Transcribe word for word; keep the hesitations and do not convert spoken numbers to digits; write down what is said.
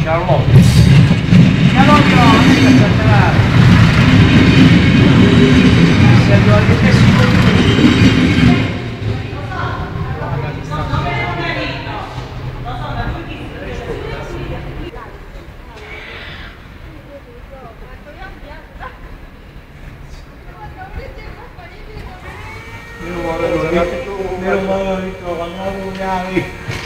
Carlotto. Carlotto, non è che saltare. Si arriva alle stesse Meno male, meno male,